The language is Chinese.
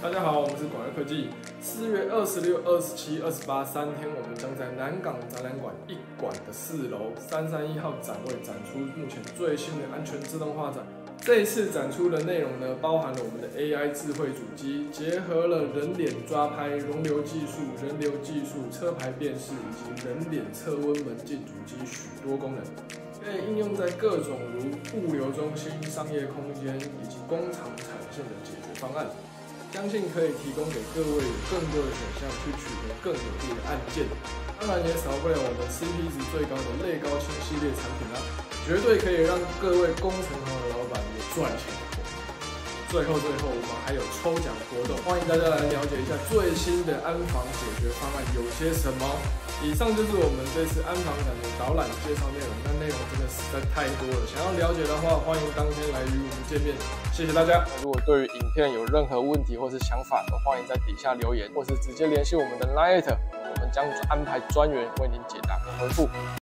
大家好，我们是广悦科技。4月26、27、283天，我们将在南港展览馆1馆的4楼331号展位展出目前最新的安全自动化展。这一次展出的内容呢，包含了我们的 AI 智慧主机，结合了人脸抓拍、容流技术、人流技术、车牌辨识以及人脸测温门禁主机许多功能，可以应用在各种如物流中心、商业空间以及工厂产线的解决方案。相信可以提供给各位有更多的选项去取得更有利的案件，当然也少不了我们 CP 值最高的类高清系列产品啦，绝对可以让各位工程行的老板有赚钱的口福。最后，我们还有抽奖活动，欢迎大家来了解一下最新的安防解决方案有些什么。以上就是我们这次安防展的导览介绍内容，那内容真的实在太多了，想要了解的话，欢迎当天来与我们见面。谢谢大家。如果对于影片有任何问题或是想法，都欢迎在底下留言，或是直接联系我们的 LINE， 我们将安排专员为您解答和回复。